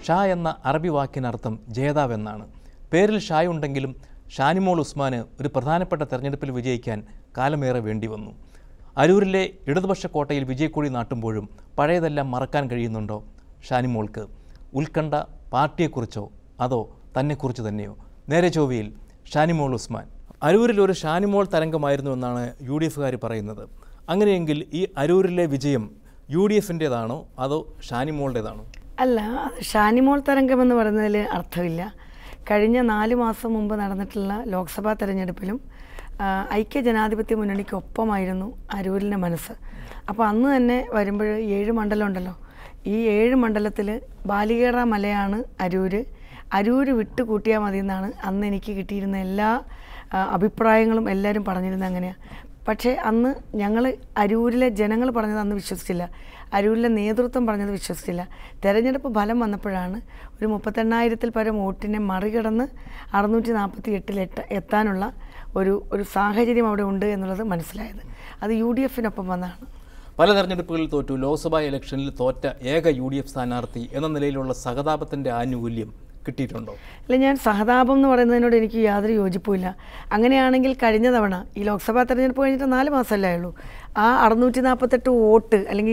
ഷാ എന്ന അറബി വാക്കിനർത്ഥം ജേതാവെന്നാണ്. പേരിൽ ഷായ് ഉണ്ടെങ്കിലും ഷാനിമോൾ ഉസ്മാന് ഒരു പ്രധാനപ്പെട്ട തെരഞ്ഞെടുപ്പിൽ വിജയിക്കാൻ കാലമേറെ വേണ്ടി വന്നു. അരൂരിലെ ഇടതുപക്ഷ കോട്ടയിൽ വിജയക്കൊടി നാട്ടുമ്പോഴും പഴയതെല്ലാം മറക്കാൻ കഴിയുന്നുണ്ടോ ഷാനിമോൾക്ക്? ഉത്കണ്ഠ പാർട്ടിയെക്കുറിച്ചോ അതോ തന്നെക്കുറിച്ച് തന്നെയോ? നേരെ ചൊവ്വയിൽ ഷാനിമോൾ ഉസ്മാൻ. അരൂരിൽ ഒരു ഷാനിമോൾ തരംഗമായിരുന്നു എന്നാണ് UDF-കാർ പറയുന്നത്. അങ്ങനെയെങ്കിൽ ഈ അരൂരിലെ വിജയം UDF-ൻ്റേതാണോ അതോ ഷാനിമോളുടേതാണോ? അല്ല, ഷാനിമോൾ തരംഗം എന്ന് പറയുന്നതിൽ അർത്ഥമില്ല. കഴിഞ്ഞ 4 മാസം മുമ്പ് നടന്നിട്ടുള്ള ലോക്സഭാ തെരഞ്ഞെടുപ്പിലും ഐക്യ ജനാധിപത്യ മുന്നണിക്കൊപ്പമായിരുന്നു അരൂരിൻ്റെ മനസ്സ്. അപ്പോൾ അന്ന് തന്നെ വരുമ്പോൾ 7 മണ്ഡലം ഉണ്ടല്ലോ. ഈ 7 മണ്ഡലത്തിൽ ബാലികേറ മലയാണ് അരൂര് വിട്ട് കൂട്ടിയാൽ മതി എന്നാണ് അന്ന് എനിക്ക് കിട്ടിയിരുന്ന എല്ലാ അഭിപ്രായങ്ങളും എല്ലാവരും പറഞ്ഞിരുന്നത് അങ്ങനെയാണ്. പക്ഷേ അന്ന് ഞങ്ങൾ അരൂരിലെ ജനങ്ങൾ പറഞ്ഞത് അന്ന് വിശ്വസിച്ചില്ല, അരൂരിലെ നേതൃത്വം പറഞ്ഞത് വിശ്വസിച്ചില്ല. തെരഞ്ഞെടുപ്പ് ഫലം വന്നപ്പോഴാണ് ഒരു 38,000-ൽ പരം വോട്ടിനെ മറികടന്ന് 648 എത്താനുള്ള ഒരു സാഹചര്യം അവിടെ ഉണ്ട് എന്നുള്ളത് മനസ്സിലായത്. അത് UDF-നൊപ്പം വന്നതാണ്. പല തെരഞ്ഞെടുപ്പുകളിൽ തോറ്റു. ലോക്സഭാ ഇലക്ഷനിൽ തോറ്റ ഏക UDF സ്ഥാനാർത്ഥി എന്ന നിലയിലുള്ള സഹതാപത്തിൻ്റെ ആനുകൂല്യം കിട്ടിയിട്ടുണ്ടോ? അല്ല, ഞാൻ സഹതാപം എന്ന് പറയുന്നതിനോട് എനിക്ക് യാതൊരു യോജിപ്പുമില്ല. അങ്ങനെയാണെങ്കിൽ കഴിഞ്ഞ തവണ ഈ ലോക്സഭാ തെരഞ്ഞെടുപ്പ് കഴിഞ്ഞിട്ട് 4 മാസമല്ലേ ഉള്ളൂ, ആ 648 വോട്ട് അല്ലെങ്കിൽ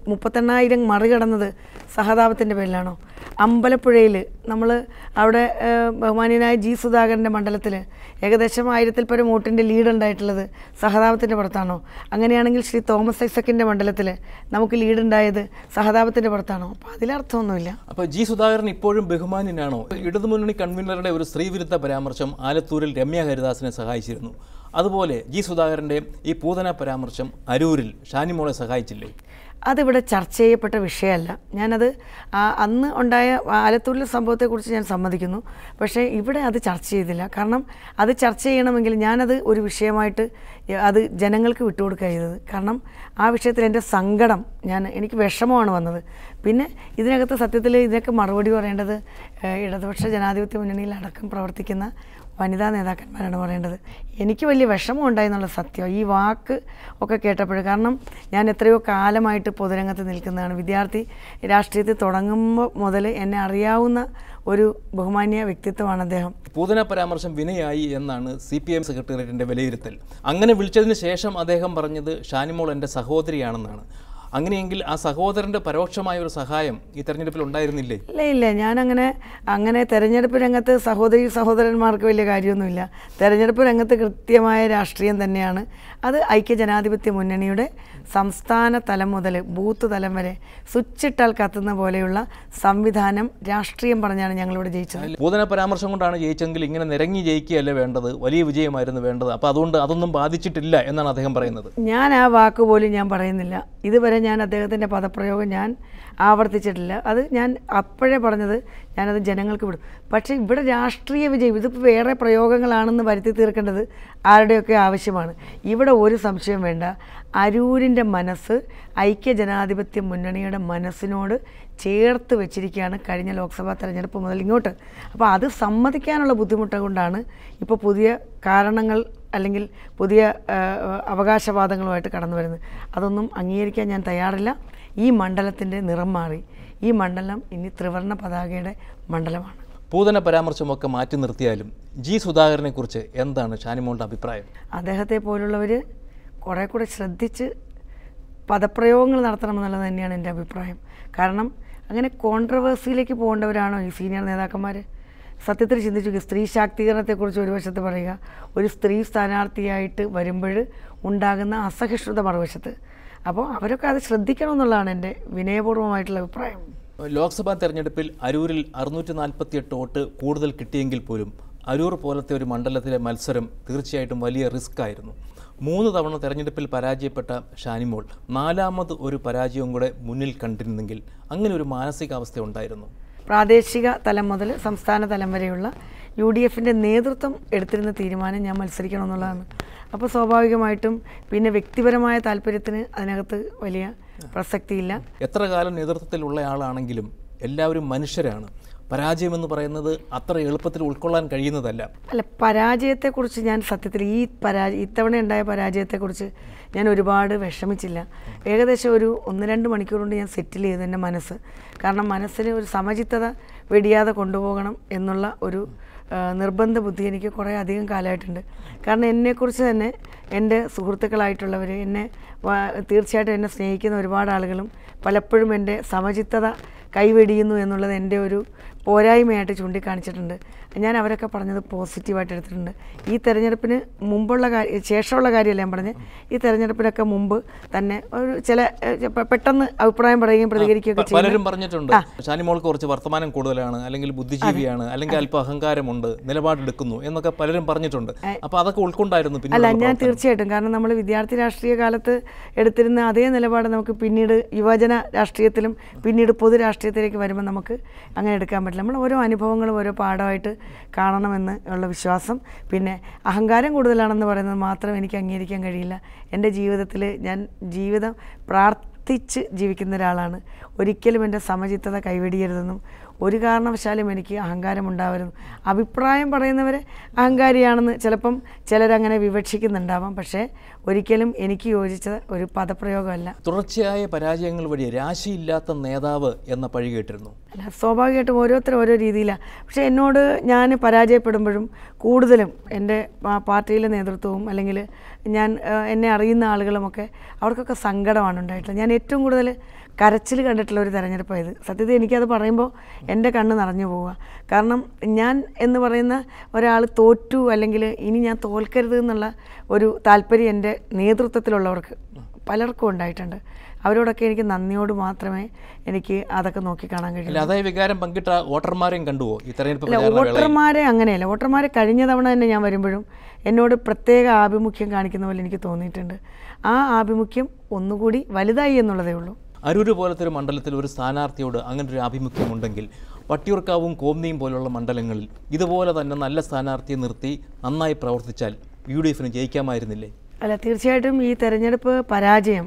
38,000 മറികടന്നത് സഹതാപത്തിൻ്റെ പേരിലാണോ? അമ്പലപ്പുഴയിൽ നമ്മൾ അവിടെ ബഹുമാന്യനായ G. സുധാകരൻ്റെ മണ്ഡലത്തിൽ ഏകദേശം 1000-ൽ പരം വോട്ടിൻ്റെ ലീഡ് ഉണ്ടായിട്ടുള്ളത് സഹതാപത്തിൻ്റെ പുറത്താണോ? അങ്ങനെയാണെങ്കിൽ ശ്രീ തോമസ് ഐസക്കിൻ്റെ മണ്ഡലത്തിൽ നമുക്ക് ലീഡ് ഉണ്ടായത് സഹതാപത്തിൻ്റെ പുറത്താണോ? അപ്പോൾ അതിലർത്ഥമൊന്നുമില്ല. അപ്പോൾ G. സുധാകരൻ ഇപ്പോഴും ബഹുമാന്യനാണോ? ഇടതുമുന്നണി കൺവീനറുടെ ഒരു സ്ത്രീവിരുദ്ധ പരാമർശം ആലത്തൂരിൽ രമ്യ ഹരിദാസിനെ സഹായിച്ചിരുന്നു. അതുപോലെ G. സുധാകരൻ്റെ ഈ പൂതന പരാമർശം അരൂരിൽ ഷാനിമോളെ സഹായിച്ചില്ലേ? അതിവിടെ ചർച്ച ചെയ്യപ്പെട്ട വിഷയമല്ല. ഞാനത് അന്ന് ഉണ്ടായ ആലത്തൂരിലെ സംഭവത്തെക്കുറിച്ച് ഞാൻ സമ്മതിക്കുന്നു. പക്ഷേ ഇവിടെ അത് ചർച്ച ചെയ്തില്ല. കാരണം അത് ചർച്ച ചെയ്യണമെങ്കിൽ ഞാനത് ഒരു വിഷയമായിട്ട് അത് ജനങ്ങൾക്ക് വിട്ടുകൊടുക്കുക ചെയ്തത്. കാരണം ആ വിഷയത്തിൽ എൻ്റെ സങ്കടം എനിക്ക് വിഷമമാണ് വന്നത്. പിന്നെ ഇതിനകത്ത് സത്യത്തിൽ ഇതിനൊക്കെ മറുപടി പറയേണ്ടത് ഇടതുപക്ഷ ജനാധിപത്യ മുന്നണിയിൽ അടക്കം പ്രവർത്തിക്കുന്ന വനിതാ നേതാക്കന്മാരാണ് പറയേണ്ടത്. എനിക്ക് വലിയ വിഷമം ഉണ്ടായി എന്നുള്ള സത്യം ഈ വാക്ക് ഒക്കെ കേട്ടപ്പോൾ. കാരണം ഞാൻ എത്രയോ കാലമായിട്ട് പൊതുരംഗത്ത് നിൽക്കുന്നതാണ്. വിദ്യാർത്ഥി രാഷ്ട്രീയത്തിൽ തുടങ്ങുമ്പോൾ മുതൽ എന്നെ അറിയാവുന്ന ഒരു ബഹുമാന്യ വ്യക്തിത്വമാണ് അദ്ദേഹം. പൂതന പരാമർശം വിനയായി എന്നാണ് CPM സെക്രട്ടേറിയറ്റിൻ്റെ വിലയിരുത്തൽ. അങ്ങനെ വിളിച്ചതിന് ശേഷം അദ്ദേഹം പറഞ്ഞത് ഷാനിമോൾ എൻ്റെ സഹോദരിയാണെന്നാണ്. അങ്ങനെയെങ്കിൽ ആ സഹോദരൻ്റെ പരോക്ഷമായ ഒരു സഹായം ഈ തെരഞ്ഞെടുപ്പിൽ ഉണ്ടായിരുന്നില്ലേ? ഇല്ല, അങ്ങനെ തെരഞ്ഞെടുപ്പ് രംഗത്ത് സഹോദരന്മാർക്ക് വലിയ കാര്യമൊന്നുമില്ല. തെരഞ്ഞെടുപ്പ് രംഗത്ത് കൃത്യമായ രാഷ്ട്രീയം തന്നെയാണ്. അത് ഐക്യ ജനാധിപത്യ മുന്നണിയുടെ സംസ്ഥാന തലം മുതൽ ബൂത്ത് തലം വരെ സ്വിച്ചിട്ടാൽ കത്തുന്ന പോലെയുള്ള സംവിധാനം രാഷ്ട്രീയം പറഞ്ഞാണ് ഞങ്ങളിവിടെ ജയിച്ചത്. പൂതന പരാമർശം കൊണ്ടാണ് ജയിച്ചെങ്കിൽ ഇങ്ങനെ നിരങ്ങി ജയിക്കുകയല്ലേ വേണ്ടത്, വലിയ വിജയമായിരുന്നു വേണ്ടത്. അപ്പോൾ അതുകൊണ്ട് അതൊന്നും ബാധിച്ചിട്ടില്ല എന്നാണ് അദ്ദേഹം പറയുന്നത്. ഞാൻ ആ വാക്ക് പോലും ഞാൻ പറയുന്നില്ല. ഇതുവരെ ഞാൻ അദ്ദേഹത്തിൻ്റെ പദപ്രയോഗം ഞാൻ ആവർത്തിച്ചിട്ടില്ല. അത് ഞാൻ അപ്പോഴേ പറഞ്ഞത് ഞാനത് ജനങ്ങൾക്ക് വിടും. പക്ഷേ ഇവിടെ രാഷ്ട്രീയ വിജയം ഇതിപ്പോൾ വേറെ പ്രയോഗങ്ങളാണെന്ന് വരുത്തി തീർക്കേണ്ടത് ആരുടെയൊക്കെ ആവശ്യമാണ്. ഇവിടെ ഒരു സംശയം വേണ്ട, അരൂരിൻ്റെ മനസ്സ് ഐക്യ ജനാധിപത്യ മുന്നണിയുടെ മനസ്സിനോട് ചേർത്ത് വെച്ചിരിക്കുകയാണ് കഴിഞ്ഞ ലോക്സഭാ തെരഞ്ഞെടുപ്പ് മുതൽ ഇങ്ങോട്ട്. അപ്പോൾ അത് സമ്മതിക്കാനുള്ള ബുദ്ധിമുട്ട് കൊണ്ടാണ് ഇപ്പോൾ പുതിയ കാരണങ്ങൾ അല്ലെങ്കിൽ പുതിയ അവകാശവാദങ്ങളുമായിട്ട് കടന്നു വരുന്നത്. അതൊന്നും അംഗീകരിക്കാൻ ഞാൻ തയ്യാറില്ല. ഈ മണ്ഡലത്തിൻ്റെ നിറം മാറി. ഈ മണ്ഡലം ഇനി ത്രിവർണ്ണ പതാകയുടെ മണ്ഡലമാണ്. പൂതന പരാമർശമൊക്കെ മാറ്റി നിർത്തിയാലും G. സുധാകരനെക്കുറിച്ച് എന്താണ് ഷാനിമോളുടെ അഭിപ്രായം? അദ്ദേഹത്തെ പോലുള്ളവർ കുറേ കൂടെ ശ്രദ്ധിച്ച് പദപ്രയോഗങ്ങൾ നടത്തണമെന്നുള്ളത് തന്നെയാണ് എൻ്റെ അഭിപ്രായം. കാരണം അങ്ങനെ കോൺട്രവേഴ്സിയിലേക്ക് പോകേണ്ടവരാണോ ഈ സീനിയർ നേതാക്കന്മാർ? സത്യത്തിൽ ചിന്തിച്ചു, സ്ത്രീ ശാക്തീകരണത്തെക്കുറിച്ച് ഒരു വശത്ത് പറയുക, ഒരു സ്ത്രീ സ്ഥാനാർത്ഥിയായിട്ട് വരുമ്പോൾ ഉണ്ടാകുന്ന അസഹിഷ്ണുത മറുവശത്ത്. അപ്പോൾ അവരൊക്കെ അത് ശ്രദ്ധിക്കണമെന്നുള്ളതാണ് എൻ്റെ വിനയപൂർവ്വമായിട്ടുള്ള അഭിപ്രായം. ലോക്സഭാ തെരഞ്ഞെടുപ്പിൽ അരൂരിൽ 648 വോട്ട് കൂടുതൽ കിട്ടിയെങ്കിൽ പോലും അരൂർ പോലത്തെ ഒരു മണ്ഡലത്തിലെ മത്സരം തീർച്ചയായിട്ടും വലിയ റിസ്ക് ആയിരുന്നു. 3 തവണ തെരഞ്ഞെടുപ്പിൽ പരാജയപ്പെട്ട ഷാനിമോൾ 4ാമത് ഒരു പരാജയവും കൂടെ മുന്നിൽ കണ്ടിരുന്നെങ്കിൽ അങ്ങനെ ഒരു മാനസികാവസ്ഥ ഉണ്ടായിരുന്നു. പ്രാദേശിക തലം മുതൽ സംസ്ഥാന തലം വരെയുള്ള UDF-ൻ്റെ നേതൃത്വം എടുത്തിരുന്ന തീരുമാനം ഞാൻ മത്സരിക്കണമെന്നുള്ളതാണ്. അപ്പോൾ സ്വാഭാവികമായിട്ടും പിന്നെ വ്യക്തിപരമായ താല്പര്യത്തിന് അതിനകത്ത് വലിയ പ്രസക്തിയില്ല. എത്ര കാലം നേതൃത്വത്തിലുള്ള ആളാണെങ്കിലും എല്ലാവരും മനുഷ്യരാണ്. പരാജയമെന്ന് പറയുന്നത് അത്ര എളുപ്പത്തിൽ ഉൾക്കൊള്ളാൻ കഴിയുന്നതല്ല. അല്ല, പരാജയത്തെക്കുറിച്ച് ഞാൻ സത്യത്തിൽ ഇത്തവണ ഉണ്ടായ പരാജയത്തെക്കുറിച്ച് ഞാൻ ഒരുപാട് വിഷമിച്ചില്ല. ഏകദേശം ഒരു 1-2 മണിക്കൂർ കൊണ്ട് ഞാൻ സെറ്റിൽ ചെയ്തു എൻ്റെ മനസ്സ്. കാരണം മനസ്സിന് ഒരു സമചിത്തത വെടിയാതെ കൊണ്ടുപോകണം എന്നുള്ള ഒരു നിർബന്ധ ബുദ്ധി എനിക്ക് കുറേ അധികം കാലമായിട്ടുണ്ട്. കാരണം എന്നെക്കുറിച്ച് തന്നെ എൻ്റെ സുഹൃത്തുക്കളായിട്ടുള്ളവർ, തീർച്ചയായിട്ടും എന്നെ സ്നേഹിക്കുന്ന ഒരുപാട് ആളുകളും പലപ്പോഴും എൻ്റെ സമചിത്തത കൈവെടിയുന്നു എന്നുള്ളത് എൻ്റെ ഒരു പോരായ്മയായിട്ട് ചൂണ്ടിക്കാണിച്ചിട്ടുണ്ട്. ഞാൻ അവരൊക്കെ പറഞ്ഞത് പോസിറ്റീവായിട്ട് എടുത്തിട്ടുണ്ട്. ഈ തെരഞ്ഞെടുപ്പിന് മുമ്പുള്ള ശേഷമുള്ള കാര്യമല്ല ഞാൻ പറഞ്ഞത്. ഈ തെരഞ്ഞെടുപ്പിനൊക്കെ മുമ്പ് തന്നെ ഒരു പെട്ടെന്ന് അഭിപ്രായം പറയുകയും പ്രതികരിക്കുകയൊക്കെ ചെയ്യും. പലരും പറഞ്ഞിട്ടുണ്ട് ഷാനിമോൾക്ക് കുറച്ച് വർത്തമാനം കൂടുതലാണ്, അല്ലെങ്കിൽ ബുദ്ധിജീവിയാണ്, അല്ലെങ്കിൽ അല്പം അഹങ്കാരമുണ്ട്, നിലപാടെടുക്കുന്നു എന്നൊക്കെ പലരും പറഞ്ഞിട്ടുണ്ട്. അപ്പോൾ അതൊക്കെ ഉൾക്കൊണ്ടായിരുന്നു. അല്ല, ഞാൻ തീർച്ചയായിട്ടും, കാരണം നമ്മൾ വിദ്യാർത്ഥി രാഷ്ട്രീയ കാലത്ത് എടുത്തിരുന്ന അതേ നിലപാട് നമുക്ക് പിന്നീട് യുവജന രാഷ്ട്രീയത്തിലും പിന്നീട് പൊതു രാഷ്ട്രീയത്തിലേക്ക് വരുമ്പോൾ നമുക്ക് അങ്ങനെ എടുക്കാൻ പറ്റില്ല. നമ്മൾ ഓരോ അനുഭവങ്ങളും ഓരോ പാഠമായിട്ട് കാണണമെന്ന് ഉള്ള വിശ്വാസം. പിന്നെ അഹങ്കാരം കൂടുതലാണെന്ന് പറയുന്നത് മാത്രം എനിക്ക് അംഗീകരിക്കാൻ കഴിയില്ല. എൻ്റെ ജീവിതത്തിൽ ഞാൻ ജീവിതം പ്രാർത്ഥിച്ച് ജീവിക്കുന്ന ഒരാളാണ്. ഒരിക്കലും എൻ്റെ സമചിത്തത കൈവെടിയരുതെന്നും ഒരു കാരണവശാലും എനിക്ക് അഹങ്കാരം ഉണ്ടാവരുന്നു. അഭിപ്രായം പറയുന്നവരെ അഹങ്കാരിയാണെന്ന് ചിലപ്പം ചിലരങ്ങനെ വിവക്ഷിക്കുന്നുണ്ടാവാം. പക്ഷേ ഒരിക്കലും എനിക്ക് യോജിച്ച ഒരു പദപ്രയോഗമല്ല. തുടർച്ചയായ പരാജയങ്ങൾ വഴി രാശിയില്ലാത്ത നേതാവ് എന്ന പഴി കേട്ടിരുന്നു. അല്ല, സ്വാഭാവികമായിട്ടും ഓരോരുത്തരും ഓരോ രീതിയിലാണ്. പക്ഷേ എന്നോട് ഞാൻ പരാജയപ്പെടുമ്പോഴും കൂടുതലും എൻ്റെ പാർട്ടിയിലെ നേതൃത്വവും അല്ലെങ്കിൽ എന്നെ അറിയുന്ന ആളുകളുമൊക്കെ അവർക്കൊക്കെ സങ്കടമാണ് ഉണ്ടായിട്ടുള്ളത്. ഞാൻ ഏറ്റവും കൂടുതൽ കരച്ചിൽ കണ്ടിട്ടുള്ള ഒരു തെരഞ്ഞെടുപ്പായത്. സത്യത്തിൽ എനിക്കത് പറയുമ്പോൾ എൻ്റെ കണ്ണ് നിറഞ്ഞു പോവുക. കാരണം ഞാൻ എന്ന് പറയുന്ന ഒരാൾ തോറ്റു, അല്ലെങ്കിൽ ഇനി ഞാൻ തോൽക്കരുത് എന്നുള്ള ഒരു താല്പര്യം എൻ്റെ നേതൃത്വത്തിലുള്ളവർക്ക് പലർക്കും ഉണ്ടായിട്ടുണ്ട്. അവരോടൊക്കെ എനിക്ക് നന്ദിയോട് മാത്രമേ എനിക്ക് അതൊക്കെ നോക്കിക്കാണാൻ കഴിയൂ. അതേ വികാരം പങ്കിട്ട വോട്ടർമാരെയും കണ്ടുവോ ഈ തെരഞ്ഞെടുപ്പ്? വോട്ടർമാരെ അങ്ങനെയല്ല. വോട്ടർമാരെ കഴിഞ്ഞ തവണ തന്നെ ഞാൻ വരുമ്പോഴും എന്നോട് പ്രത്യേക ആഭിമുഖ്യം കാണിക്കുന്ന പോലെ എനിക്ക് തോന്നിയിട്ടുണ്ട്. ആ ആഭിമുഖ്യം ഒന്നുകൂടി വലുതായി എന്നുള്ളതേ ഉള്ളൂ. അരൂര് പോലത്തെ ഒരു മണ്ഡലത്തിൽ ഒരു സ്ഥാനാർത്ഥിയോട് അങ്ങനെ ഒരു ആഭിമുഖ്യമുണ്ടെങ്കിൽ വട്ടിയൂർക്കാവും കോന്നിയും പോലുള്ള മണ്ഡലങ്ങളിൽ ഇതുപോലെ തന്നെ നല്ല സ്ഥാനാർത്ഥിയെ നിർത്തി നന്നായി പ്രവർത്തിച്ചാൽ UDF ജയിക്കാമായിരുന്നില്ലേ? അല്ല, തീർച്ചയായിട്ടും ഈ തെരഞ്ഞെടുപ്പ് പരാജയം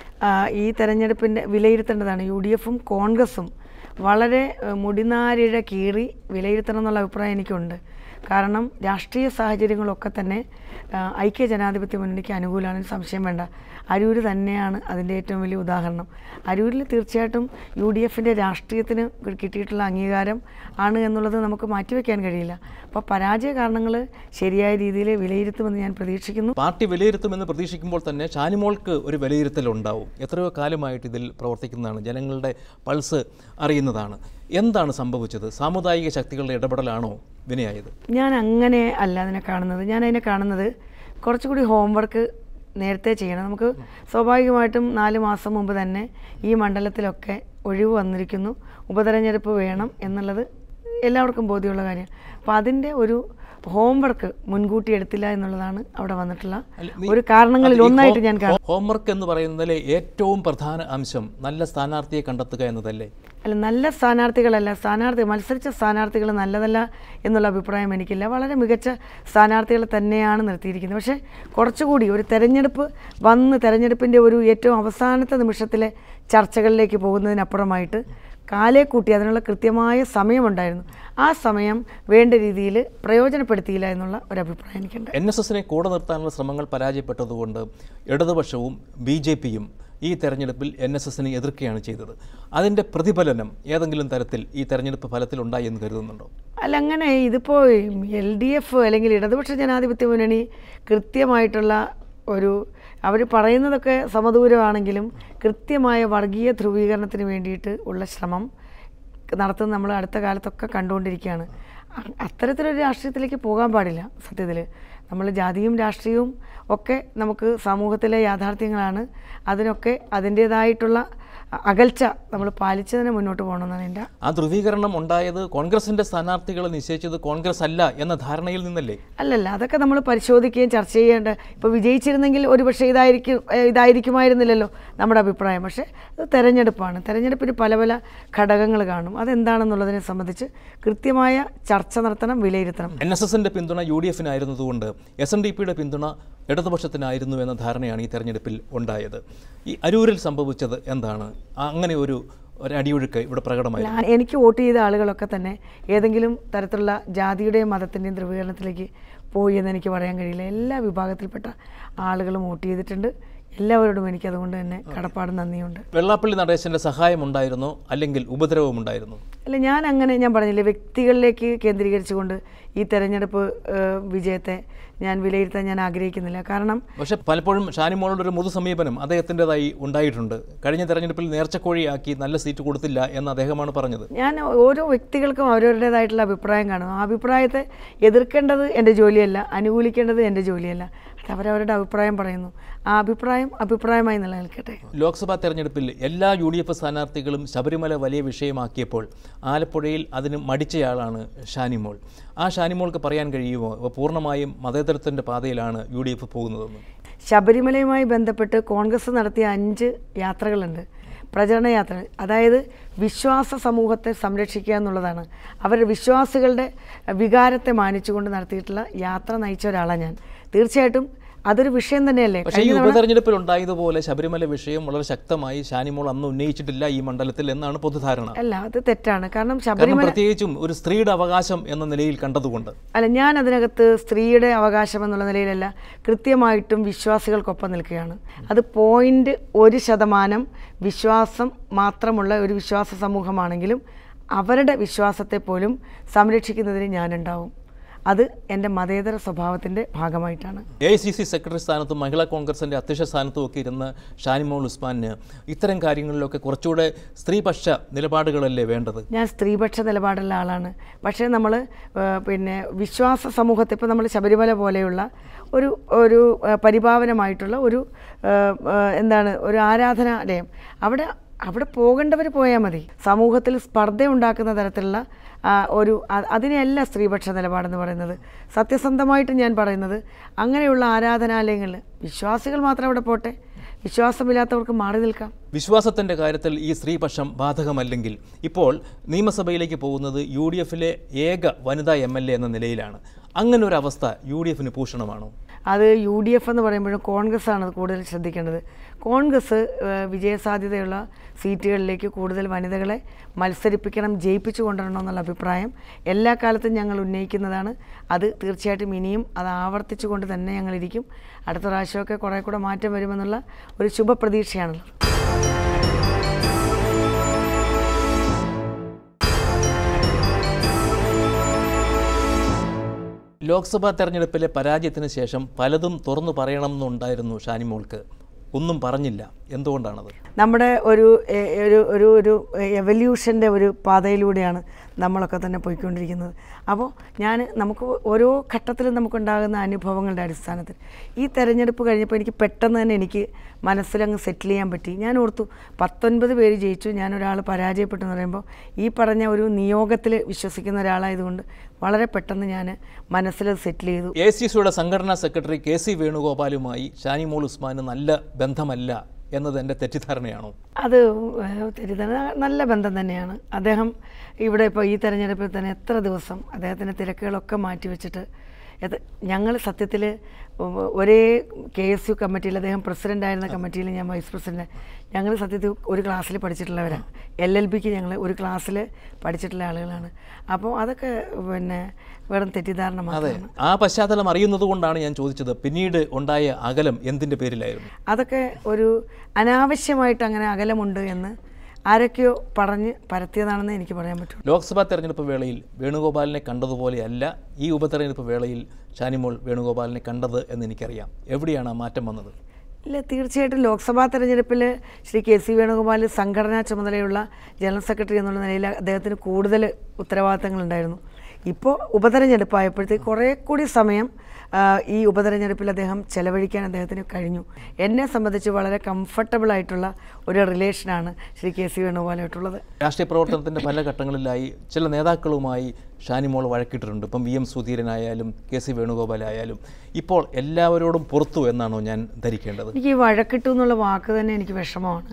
ഈ തെരഞ്ഞെടുപ്പിൻ്റെ വിലയിരുത്തേണ്ടതാണ്. UDFും കോൺഗ്രസും വളരെ മുടിനാരിഴ കീറി വിലയിരുത്തണം എന്നുള്ള അഭിപ്രായം എനിക്കുണ്ട്. കാരണം രാഷ്ട്രീയ സാഹചര്യങ്ങളൊക്കെ തന്നെ ഐക്യ ജനാധിപത്യ മുന്നണിക്ക് അനുകൂലമാണ്, സംശയം വേണ്ട. അരൂർ തന്നെയാണ് അതിൻ്റെ ഏറ്റവും വലിയ ഉദാഹരണം. അരൂരിൽ തീർച്ചയായിട്ടും UDFിൻ്റെ രാഷ്ട്രീയത്തിന് കിട്ടിയിട്ടുള്ള അംഗീകാരം ആണ് എന്നുള്ളത് നമുക്ക് മാറ്റിവെക്കാൻ കഴിയില്ല. അപ്പോൾ പരാജയ കാരണങ്ങൾ ശരിയായ രീതിയിൽ വിലയിരുത്തുമെന്ന് ഞാൻ പ്രതീക്ഷിക്കുന്നു. പാർട്ടി വിലയിരുത്തുമെന്ന് പ്രതീക്ഷിക്കുമ്പോൾ തന്നെ ഷാനിമോൾക്ക് ഒരു വിലയിരുത്തലുണ്ടാവും. എത്രയോ കാലമായിട്ട് ഇതിൽ പ്രവർത്തിക്കുന്നതാണ്, ജനങ്ങളുടെ പൾസ് അറിയുന്നതാണ്. എന്താണ് സംഭവിച്ചത്? സാമുദായിക ശക്തികളുടെ ഇടപെടലാണോ വിനയായത്? ഞാൻ അങ്ങനെ അല്ല അതിനെ കാണുന്നത്. ഞാൻ അതിനെ കാണുന്നത് കുറച്ചുകൂടി ഹോംവർക്ക് നേരത്തെ ചെയ്യണം. നമുക്ക് സ്വാഭാവികമായിട്ടും 4 മാസം മുമ്പ് തന്നെ ഈ മണ്ഡലത്തിലൊക്കെ ഒഴിവ് വന്നിരിക്കുന്നു, ഉപതെരഞ്ഞെടുപ്പ് വേണം എന്നുള്ളത് എല്ലാവർക്കും ബോധ്യമുള്ള കാര്യമാണ്. അപ്പോൾ അതിൻ്റെ ഒരു ഹോംവർക്ക് മുൻകൂട്ടി എടുത്തില്ല എന്നുള്ളതാണ് അവിടെ വന്നിട്ടുള്ള ഒരു കാരണങ്ങളിൽ ഒന്നായിട്ട് ഞാൻ കാണും. ഹോംവർക്ക് എന്ന് പറയുന്നതിലെ ഏറ്റവും പ്രധാന അംശം നല്ല സ്ഥാനാർത്ഥിയെ കണ്ടെത്തുക എന്നതല്ലേ? അല്ല, നല്ല സ്ഥാനാർത്ഥികളല്ല, മത്സരിച്ച സ്ഥാനാർത്ഥികൾ നല്ലതല്ല എന്നുള്ള അഭിപ്രായം എനിക്കില്ല. വളരെ മികച്ച സ്ഥാനാർത്ഥികളെ തന്നെയാണ് നിർത്തിയിരിക്കുന്നത്. പക്ഷേ കുറച്ചുകൂടി ഒരു തെരഞ്ഞെടുപ്പിൻ്റെ ഒരു ഏറ്റവും അവസാനത്തെ നിമിഷത്തിലെ ചർച്ചകളിലേക്ക് പോകുന്നതിനപ്പുറമായിട്ട് കാലേ കൂട്ടി അതിനുള്ള കൃത്യമായ സമയമുണ്ടായിരുന്നു. ആ സമയം വേണ്ട രീതിയിൽ പ്രയോജനപ്പെടുത്തിയില്ല എന്നുള്ള ഒരു അഭിപ്രായം എനിക്കുണ്ട്. NSSനെ കൂടെ നിർത്താനുള്ള ശ്രമങ്ങൾ പരാജയപ്പെട്ടതുകൊണ്ട് ഇടതുപക്ഷവും BJPയും ഈ തെരഞ്ഞെടുപ്പിൽ NSSനെ എതിർക്കുകയാണ് ചെയ്തത്. അതിൻ്റെ പ്രതിഫലനം ഏതെങ്കിലും തരത്തിൽ ഈ തെരഞ്ഞെടുപ്പ് ഫലത്തിലുണ്ടായി എന്ന് കരുതുന്നുണ്ടോ? അല്ല, അങ്ങനെ ഇതിപ്പോൾ LDF അല്ലെങ്കിൽ ഇടതുപക്ഷ ജനാധിപത്യ മുന്നണി കൃത്യമായിട്ടുള്ള അവർ പറയുന്നതൊക്കെ സമദൂരമാണെങ്കിലും കൃത്യമായ വർഗീയ ധ്രുവീകരണത്തിന് വേണ്ടിയിട്ട് ഉള്ള ശ്രമം നടത്തുന്ന നമ്മൾ അടുത്ത കാലത്തൊക്കെ കണ്ടുകൊണ്ടിരിക്കുകയാണ്. അത്തരത്തിലൊരു രാഷ്ട്രീയത്തിലേക്ക് പോകാൻ പാടില്ല. സത്യത്തിൽ നമ്മൾ ജാതിയും രാഷ്ട്രീയവും ഒക്കെ നമുക്ക് സമൂഹത്തിലെ യാഥാർത്ഥ്യങ്ങളാണ്. അതിനൊക്കെ അതിൻ്റേതായിട്ടുള്ള അകൽച്ച നമ്മൾ പാലിച്ച് തന്നെ മുന്നോട്ട് പോകണമെന്നാണ് എൻ്റെ. ആ ധ്രുവീകരണം ഉണ്ടായത് കോൺഗ്രസിൻ്റെ സ്ഥാനാർത്ഥികളെ നിശ്ചയിച്ചത് കോൺഗ്രസ് അല്ല എന്ന ധാരണയിൽ നിന്നല്ലേ? അല്ലല്ല, അതൊക്കെ നമ്മൾ പരിശോധിക്കുകയും ചർച്ച ചെയ്യേണ്ട. ഇപ്പോൾ വിജയിച്ചിരുന്നെങ്കിൽ ഒരുപക്ഷെ ഇതായിരിക്കുമായിരുന്നില്ലല്ലോ നമ്മുടെ അഭിപ്രായം. പക്ഷേ ഇത് തെരഞ്ഞെടുപ്പാണ്. തെരഞ്ഞെടുപ്പിന് പല പല ഘടകങ്ങൾ കാണും. അതെന്താണെന്നുള്ളതിനെ സംബന്ധിച്ച് കൃത്യമായ ചർച്ച നടത്തണം, വിലയിരുത്തണം. NSSൻ്റെ പിന്തുണ UDFിനായിരുന്നതുകൊണ്ട് SNDPയുടെ പിന്തുണ ഇടതുപക്ഷത്തിനായിരുന്നു എന്ന ധാരണയാണ് ഈ തെരഞ്ഞെടുപ്പിൽ ഉണ്ടായത്. ഈ അരൂരിൽ സംഭവിച്ചത് എന്താണ്? അങ്ങനെ ഒരു ഒരു അടിയൊഴുക്ക് ഇവിടെ പ്രകടമായിരുന്നു. എനിക്ക് വോട്ട് ചെയ്ത ആളുകളൊക്കെ തന്നെ ഏതെങ്കിലും തരത്തിലുള്ള ജാതിയുടെയും മതത്തിൻ്റെയും ധ്രുവീകരണത്തിലേക്ക് പോയി എന്ന് എനിക്ക് പറയാൻ കഴിയില്ല. എല്ലാ വിഭാഗത്തിൽപ്പെട്ട ആളുകളും വോട്ട് ചെയ്തിട്ടുണ്ട്. എല്ലാവരോടും എനിക്ക് അതുകൊണ്ട് തന്നെ കടപ്പാട് നന്ദിയുണ്ട്. വെള്ളാപ്പള്ളി നടേശൻ്റെ സഹായം ഉണ്ടായിരുന്നോ അല്ലെങ്കിൽ ഉപദ്രവം ഉണ്ടായിരുന്നു? അല്ല, ഞാൻ പറഞ്ഞില്ലേ, വ്യക്തികളിലേക്ക് കേന്ദ്രീകരിച്ചുകൊണ്ട് ഈ തെരഞ്ഞെടുപ്പ് വിജയത്തെ ഞാൻ വിലയിരുത്താൻ ഞാൻ ആഗ്രഹിക്കുന്നില്ല. കാരണം പക്ഷെ പലപ്പോഴും ഷാനിമോളുടെ ഒരു മൃദു സമീപനം അദ്ദേഹത്തിൻ്റെതായി ഉണ്ടായിട്ടുണ്ട്. കഴിഞ്ഞ തെരഞ്ഞെടുപ്പിൽ നേർച്ചക്കോഴിയാക്കി നല്ല സീറ്റ് കൊടുത്തില്ല എന്ന് അദ്ദേഹമാണ് പറഞ്ഞത്. ഞാൻ ഓരോ വ്യക്തികൾക്കും അവരവരുടേതായിട്ടുള്ള അഭിപ്രായം കാണും. ആ അഭിപ്രായത്തെ എതിർക്കേണ്ടത് എൻ്റെ ജോലിയല്ല, അനുകൂലിക്കേണ്ടത് എൻ്റെ ജോലിയല്ല. അത് അവരവരുടെ അഭിപ്രായം പറയുന്നു. ആ അഭിപ്രായമായി നിലനിൽക്കട്ടെ. ലോക്സഭാ തെരഞ്ഞെടുപ്പിൽ എല്ലാ UDF സ്ഥാനാർത്ഥികളും ശബരിമല വലിയ വിഷയമാക്കിയപ്പോൾ ആലപ്പുഴയിൽ അതിന് മടിച്ചയാളാണ് ഷാനിമോൾ. ആ ഷാനിമോൾക്ക് പറയാൻ കഴിയുമോ പൂർണ്ണമായും മതേതരത്തിൻ്റെ പാതയിലാണ് UDF പോകുന്നതെന്ന്? ശബരിമലയുമായി ബന്ധപ്പെട്ട് കോൺഗ്രസ് നടത്തിയ 5 യാത്രകളുണ്ട്, പ്രചരണ യാത്ര. അതായത് വിശ്വാസ സമൂഹത്തെ സംരക്ഷിക്കുക എന്നുള്ളതാണ്. അവരുടെ വിശ്വാസികളുടെ വികാരത്തെ മാനിച്ചുകൊണ്ട് നടത്തിയിട്ടുള്ള യാത്ര നയിച്ച ഒരാളാണ് ഞാൻ. തീർച്ചയായിട്ടും അതൊരു വിഷയം തന്നെയല്ലേ. പക്ഷേ ഈ ഉപതെരഞ്ഞെടുപ്പിൽ ഉണ്ടായതുപോലെ ശബരിമല വിഷയം വളരെ ശക്തമായി ഷാനിമോൾ അന്ന് ഉന്നയിച്ചിട്ടില്ല ഈ മണ്ഡലത്തിൽ എന്നാണ് പൊതുധാരണ. അല്ല, അത് തെറ്റാണ്. കാരണം ശബരിമല പ്രത്യേകിച്ചും ഒരു സ്ത്രീയുടെ അവകാശം എന്ന നിലയിൽ കണ്ടതുകൊണ്ട് അല്ല, ഞാൻ അതിനകത്ത് സ്ത്രീയുടെ അവകാശം എന്നുള്ള നിലയിലല്ല, കൃത്യമായിട്ടും വിശ്വാസികൾക്കൊപ്പം നിൽക്കുകയാണ്. അത് 0.1% വിശ്വാസം മാത്രമുള്ള ഒരു വിശ്വാസ സമൂഹമാണെങ്കിലും അവരുടെ വിശ്വാസത്തെ പോലും സംരക്ഷിക്കുന്നതിന് ഞാനുണ്ടാവും. അത് എൻ്റെ മതേതര സ്വഭാവത്തിൻ്റെ ഭാഗമായിട്ടാണ്. AICC സെക്രട്ടറി സ്ഥാനത്തും മഹിളാ കോൺഗ്രസിൻ്റെ അധ്യക്ഷ സ്ഥാനത്തും ഒക്കെ ഇരുന്ന് ഷാനിമോൾ ഉസ്മാന് ഇത്തരം കാര്യങ്ങളിലൊക്കെ കുറച്ചുകൂടെ സ്ത്രീപക്ഷ നിലപാടുകളല്ലേ വേണ്ടത്? ഞാൻ സ്ത്രീപക്ഷ നിലപാടുള്ള ആളാണ്. പക്ഷേ നമ്മൾ വിശ്വാസ സമൂഹത്തെ ഇപ്പോൾ നമ്മൾ ശബരിമല പോലെയുള്ള ഒരു പരിപാവനമായിട്ടുള്ള ഒരു ആരാധനാലയം, അവിടെ പോകേണ്ടവർ പോയാൽ മതി. സമൂഹത്തിൽ സ്പർദ്ധ ഉണ്ടാക്കുന്ന തരത്തിലുള്ള അതിനെയല്ല സ്ത്രീപക്ഷ നിലപാടെന്ന് പറയുന്നത്. സത്യസന്ധമായിട്ട് ഞാൻ പറയുന്നത്, അങ്ങനെയുള്ള ആരാധനാലയങ്ങളിൽ വിശ്വാസികൾ മാത്രം അവിടെ പോട്ടെ, വിശ്വാസമില്ലാത്തവർക്ക് മാറി നിൽക്കാം. വിശ്വാസത്തിൻ്റെ കാര്യത്തിൽ ഈ സ്ത്രീപക്ഷം ബാധകമല്ലെങ്കിൽ ഇപ്പോൾ നിയമസഭയിലേക്ക് പോകുന്നത് UDFിലെ ഏക വനിതാ MLA എന്ന നിലയിലാണ്. അങ്ങനെ ഒരു അവസ്ഥ UDFിന് ഭൂഷണമാണോ? അത് UDF എന്ന് പറയുമ്പോഴും കോൺഗ്രസ് ആണ് കൂടുതൽ ശ്രദ്ധിക്കേണ്ടത്. കോൺഗ്രസ് വിജയസാധ്യതയുള്ള സീറ്റുകളിലേക്ക് കൂടുതൽ വനിതകളെ മത്സരിപ്പിക്കണം, ജയിപ്പിച്ചു കൊണ്ടുവരണം എന്നുള്ള അഭിപ്രായം എല്ലാ കാലത്തും ഞങ്ങൾ ഉന്നയിക്കുന്നതാണ്. അത് തീർച്ചയായിട്ടും ഇനിയും അത് ആവർത്തിച്ചു കൊണ്ട് തന്നെ ഞങ്ങളിരിക്കും. അടുത്ത പ്രാവശ്യമൊക്കെ കുറേ കൂടെ മാറ്റം വരുമെന്നുള്ള ഒരു ശുഭപ്രതീക്ഷയാണുള്ളത്. ലോക്സഭാ തെരഞ്ഞെടുപ്പിലെ പരാജയത്തിന് ശേഷം പലതും തുറന്നു പറയണമെന്നുണ്ടായിരുന്നു ഷാനിമോൾക്ക്. ഒന്നും പറഞ്ഞില്ല. എന്തുകൊണ്ടാണത്? നമ്മുടെ ഒരു എവല്യൂഷൻ്റെ ഒരു പാതയിലൂടെയാണ് നമ്മളൊക്കെ തന്നെ പോയിക്കൊണ്ടിരിക്കുന്നത്. അപ്പോൾ നമുക്ക് ഓരോ ഘട്ടത്തിലും നമുക്കുണ്ടാകുന്ന അനുഭവങ്ങളുടെ അടിസ്ഥാനത്തിൽ ഈ തെരഞ്ഞെടുപ്പ് കഴിഞ്ഞപ്പോൾ എനിക്ക് പെട്ടെന്ന് തന്നെ എനിക്ക് മനസ്സിലങ്ങ് സെറ്റിൽ ചെയ്യാൻ പറ്റി. ഞാൻ ഓർത്തു 19 പേര് ജയിച്ചു, ഞാനൊരാൾ പരാജയപ്പെട്ടു എന്ന് പറയുമ്പോൾ ഈ പറഞ്ഞ ഒരു നിയോഗത്തിൽ വിശ്വസിക്കുന്ന ഒരാളായതുകൊണ്ട് വളരെ പെട്ടെന്ന് ഞാൻ മനസ്സിൽ സെറ്റിൽ ചെയ്തു. AICCയുടെ സംഘടനാ സെക്രട്ടറി KC വേണുഗോപാലുമായി ഷാനിമോൾ ഉസ്മാന് നല്ല ബന്ധമല്ല എന്നത് എൻ്റെ തെറ്റിദ്ധാരണയാണോ? അത് തെറ്റിദ്ധാരണ. നല്ല ബന്ധം തന്നെയാണ്. അദ്ദേഹം ഇവിടെ ഇപ്പോൾ ഈ തെരഞ്ഞെടുപ്പിൽ തന്നെ എത്ര ദിവസം അദ്ദേഹത്തിൻ്റെ തിരക്കുകളൊക്കെ മാറ്റിവെച്ചിട്ട് ഞങ്ങൾ സത്യത്തിൽ ഒരേ KSU കമ്മിറ്റിയിൽ, അദ്ദേഹം പ്രസിഡൻ്റായിരുന്ന കമ്മിറ്റിയിൽ ഞാൻ വൈസ് പ്രസിഡൻ്റ്, ഞങ്ങൾ സത്യത്തിൽ ഒരു ക്ലാസ്സിൽ പഠിച്ചിട്ടുള്ളവരാണ്. LLBക്ക് ഞങ്ങൾ ഒരു ക്ലാസ്സിൽ പഠിച്ചിട്ടുള്ള ആളുകളാണ്. അപ്പോൾ അതൊക്കെ വെറും തെറ്റിദ്ധാരണ മാത്രമാണ്. ആ പശ്ചാത്തലം അറിയുന്നത് കൊണ്ടാണ് ഞാൻ ചോദിച്ചത്. പിന്നീട് ഉണ്ടായ അകലം എന്തിൻ്റെ പേരിലായിരുന്നു? അതൊക്കെ ഒരു അനാവശ്യമായിട്ട് അങ്ങനെ അകലമുണ്ട് എന്ന് ആരൊക്കെയോ പറഞ്ഞ് പരത്തിയതാണെന്ന് എനിക്ക് പറയാൻ പറ്റും. ലോക്സഭാ തെരഞ്ഞെടുപ്പ് വേളയിൽ വേണുഗോപാലിനെ കണ്ടതുപോലെയല്ല ഈ ഉപതെരഞ്ഞെടുപ്പ് വേളയിൽ ഷാനിമോൾ വേണുഗോപാലിനെ കണ്ടത് എന്ന് എനിക്കറിയാം. എവിടെയാണ് ആ മാറ്റം വന്നത്? ഇല്ല, തീർച്ചയായിട്ടും ലോക്സഭാ തെരഞ്ഞെടുപ്പിൽ ശ്രീ KC വേണുഗോപാൽ സംഘടനാ ചുമതലയുള്ള ജനറൽ സെക്രട്ടറി എന്നുള്ള നിലയിൽ അദ്ദേഹത്തിന് കൂടുതൽ ഉത്തരവാദിത്തങ്ങളുണ്ടായിരുന്നു. ഇപ്പോൾ ഉപതെരഞ്ഞെടുപ്പായപ്പോഴത്തേക്ക് കുറേ കൂടി സമയം ഈ ഉപതെരഞ്ഞെടുപ്പിൽ അദ്ദേഹം ചെലവഴിക്കാൻ അദ്ദേഹത്തിന് കഴിഞ്ഞു. എന്നെ സംബന്ധിച്ച് വളരെ കംഫർട്ടബിൾ ആയിട്ടുള്ള ഒരു റിലേഷനാണ് ശ്രീ KC വേണുഗോപാലായിട്ടുള്ളത്. രാഷ്ട്രീയ പ്രവർത്തനത്തിൻ്റെ പല ഘട്ടങ്ങളിലായി ചില നേതാക്കളുമായി ഷാനിമോൾ വഴക്കിട്ടിട്ടുണ്ട്. ഇപ്പം VM സുധീരനായാലും KC വേണുഗോപാലായാലും. ഇപ്പോൾ എല്ലാവരോടും പുറത്തു എന്നാണോ ഞാൻ ധരിക്കേണ്ടത്? എനിക്ക് ഈ വഴക്കിട്ടു എന്നുള്ള വാക്ക് തന്നെ എനിക്ക് വിഷമമാണ്.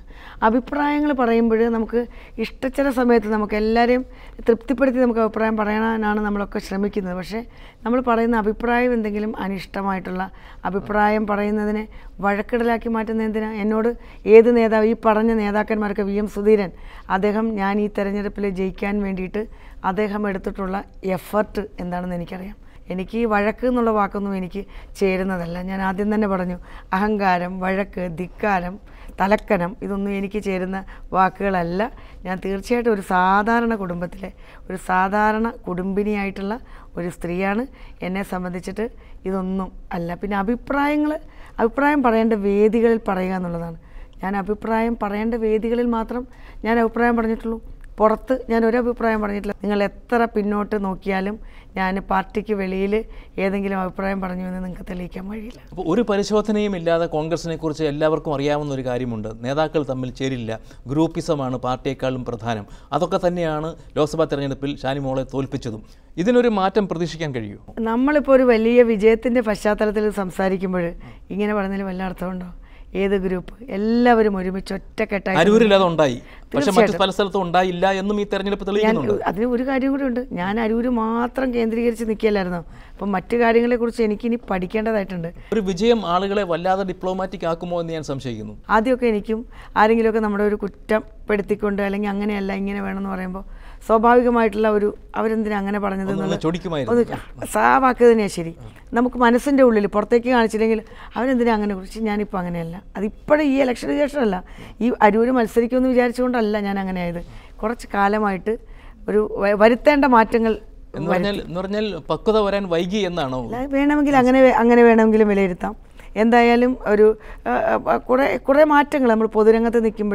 അഭിപ്രായങ്ങൾ പറയുമ്പോൾ നമുക്ക് ചില സമയത്ത് നമുക്ക് എല്ലാവരെയും തൃപ്തിപ്പെടുത്തി നമുക്ക് അഭിപ്രായം പറയാനാണ് നമ്മളൊക്കെ ശ്രമിക്കുന്നത്. പക്ഷേ നമ്മൾ പറയുന്ന അഭിപ്രായം എന്തെങ്കിലും അനിഷ്ടമായിട്ടുള്ള അഭിപ്രായം പറയുന്നതിനെ വഴക്കിടലാക്കി മാറ്റുന്ന എന്തിനാ? എന്നോട് ഏത് നേതാവ്, ഈ പറഞ്ഞ നേതാക്കന്മാർക്ക് VM സുധീരൻ, അദ്ദേഹം ഞാൻ ഈ തെരഞ്ഞെടുപ്പിൽ ജയിക്കാൻ വേണ്ടിയിട്ട് അദ്ദേഹം എടുത്തിട്ടുള്ള എഫർട്ട് എന്താണെന്ന് എനിക്കറിയാം. എനിക്ക് ഈ വഴക്ക് എന്നുള്ള വാക്കൊന്നും എനിക്ക് ചേരുന്നതല്ല. ഞാൻ ആദ്യം തന്നെ പറഞ്ഞു, അഹങ്കാരം, വഴക്ക്, ധിക്കാരം, തലക്കനം ഇതൊന്നും എനിക്ക് ചേരുന്ന വാക്കുകളല്ല. ഞാൻ തീർച്ചയായിട്ടും ഒരു സാധാരണ കുടുംബത്തിലെ ഒരു സാധാരണ കുടുംബിനിയായിട്ടുള്ള ഒരു സ്ത്രീയാണ്. എന്നെ സംബന്ധിച്ചിട്ട് ഇതൊന്നും അല്ല. പിന്നെ അഭിപ്രായം പറയേണ്ട വേദികളിൽ പറയുക എന്നുള്ളതാണ്. ഞാൻ അഭിപ്രായം പറയേണ്ട വേദികളിൽ മാത്രം ഞാൻ അഭിപ്രായം പറഞ്ഞിട്ടുള്ളൂ. പുറത്ത് ഞാൻ ഒരു അഭിപ്രായം പറഞ്ഞിട്ടില്ല. നിങ്ങൾ എത്ര പിന്നോട്ട് നോക്കിയാലും ഞാൻ പാർട്ടിക്ക് വെളിയിൽ ഏതെങ്കിലും അഭിപ്രായം പറഞ്ഞു എന്ന് നിങ്ങൾക്ക് തെളിയിക്കാൻ വഴിയില്ല. അപ്പോൾ ഒരു പരിശോധനയും ഇല്ലാതെ കോൺഗ്രസിനെ കുറിച്ച് എല്ലാവർക്കും അറിയാവുന്ന ഒരു കാര്യമുണ്ട്, നേതാക്കൾ തമ്മിൽ ചേരില്ല, ഗ്രൂപ്പിസമാണ് പാർട്ടിയേക്കാളും പ്രധാനം. അതൊക്കെ തന്നെയാണ് ലോക്സഭാ തെരഞ്ഞെടുപ്പിൽ ഷാനിമോളെ തോൽപ്പിച്ചതും. ഇതിനൊരു മാറ്റം പ്രതീക്ഷിക്കാൻ കഴിയുമോ? നമ്മളിപ്പോൾ ഒരു വലിയ വിജയത്തിൻ്റെ പശ്ചാത്തലത്തിൽ സംസാരിക്കുമ്പോൾ ഇങ്ങനെ പറഞ്ഞതിൽ വല്ല അർത്ഥമുണ്ടോ? ഏത് ഗ്രൂപ്പ്? എല്ലാവരും ഒരുമിച്ച് ഒറ്റക്കെട്ടായി. അരൂരിൽ അതുണ്ടായി, പക്ഷേ മറ്റു പല സ്ഥലത്തും ഉണ്ടായില്ല എന്നും ഈ തെരഞ്ഞെടുപ്പ് തെളിയിക്കുന്നുണ്ട്. അതിന് ഒരു കാര്യം കൂടി ഉണ്ട്. ഞാൻ അരൂര് മാത്രം കേന്ദ്രീകരിച്ച് നിൽക്കുകയല്ലായിരുന്നോ? അപ്പം മറ്റു കാര്യങ്ങളെക്കുറിച്ച് എനിക്കിനി പഠിക്കേണ്ടതായിട്ടുണ്ട്. ഒരു വിജയം ആളുകളെ വല്ലാതെ ഡിപ്ലോമാറ്റിക് ആക്കുമോ എന്ന് ഞാൻ സംശയിക്കുന്നു. ആദ്യമൊക്കെ എനിക്കും ആരെങ്കിലുമൊക്കെ നമ്മുടെ ഒരു കുറ്റപ്പെടുത്തിക്കൊണ്ട് അല്ലെങ്കിൽ അങ്ങനെയല്ല ഇങ്ങനെ വേണമെന്ന് പറയുമ്പോൾ സ്വാഭാവികമായിട്ടുള്ള ഒരു അവരെന്തിനാ അങ്ങനെ പറഞ്ഞത് സാവാക്ക് തന്നെയാണ് ശരി. നമുക്ക് മനസ്സിൻ്റെ ഉള്ളിൽ പുറത്തേക്ക് കാണിച്ചില്ലെങ്കിൽ അവരെന്തിനാ അങ്ങനെ കുറിച്ച്. ഞാനിപ്പോൾ അങ്ങനെയല്ല. അതിപ്പോഴും ഈ ഇലക്ഷന് ശേഷമല്ല, ഈ അരൂര് മത്സരിക്കുമെന്ന് വിചാരിച്ചുകൊണ്ടല്ല ഞാൻ അങ്ങനെ ആയത്. കുറച്ച് കാലമായിട്ട് ഒരു വരുത്തേണ്ട മാറ്റങ്ങൾ എന്ന് പറഞ്ഞാൽ പക്വത വരാൻ വൈകി എന്നാണോ? വേണമെങ്കിൽ അങ്ങനെ വേണമെങ്കിലും വിലയിരുത്താം. എന്തായാലും ഒരു കുറേ മാറ്റങ്ങൾ നമ്മൾ പൊതുരംഗത്ത് നിൽക്കുമ്പോൾ